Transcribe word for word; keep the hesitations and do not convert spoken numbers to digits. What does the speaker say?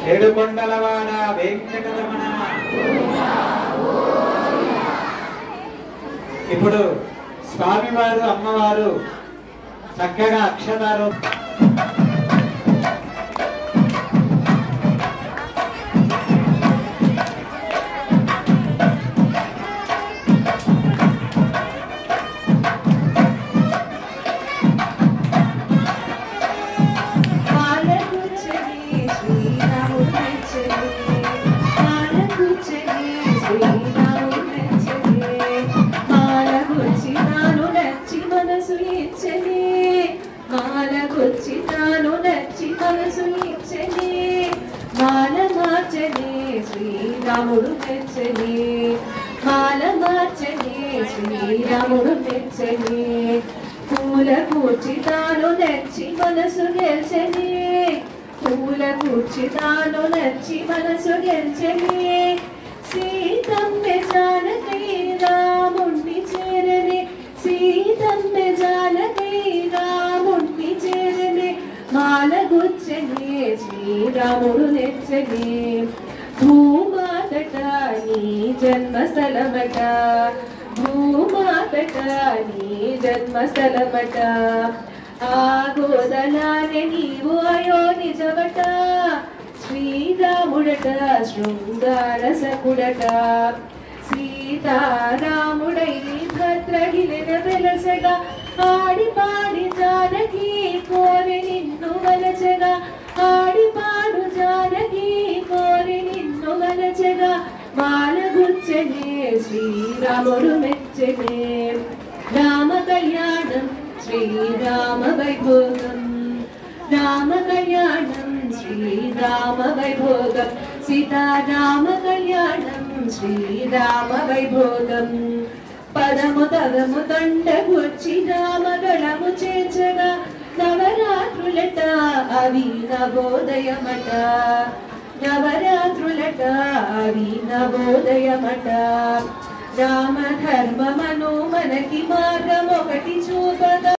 ఏడుకొండలవాడ వెంకటరమణ. ఇప్పుడు స్వామివారు అమ్మవారు చక్కగా అక్షరాలు శ్రీరాముడు మెచ్చని మాల మార్చని శ్రీరాముడు మెచ్చని పూల కూర్చి తాను నచ్చి మనసు గెలిచని పూల కూర్చి తాను నచ్చి మనసు గెలిచని సీతమ్మె జానకై రాముణ్ణి చేరని సీతమ్మె జానకై రాముణ్ణి చేరని మాల గుచ్చని శ్రీరాముడు నెచ్చని భూమాతట నీ జన్మస్థలమట భూమాతట నీ జన్మస్థలమట ఆ గోదలానే నీవు అయో నిజమట శ్రీరాముడట శృంగార సకుడట సీతారాముడై భద్రగిలిన వెలసగా ఆడి పాడి జానకి కోరి నిన్ను వలచగా ఆడి పాడు జానకి కోరి నిన్ను వలచగా మాల గుచ్చనే శ్రీరాముడు మెచ్చనే రామ కళ్యాణం శ్రీరామ వైభోగం రామ కళ్యాణం శ్రీరామ వైభోగం సీతారామ కళ్యాణం శ్రీరామ వైభోగం పదము తదము దండ కూర్చి రామగళము చేర్చగా నవరాత్రులట అవి నవోదయమట నవరాత్రులట అవి నవోదయమట రామ ధర్మమను మనకి మార్గం ఒకటి చూపగా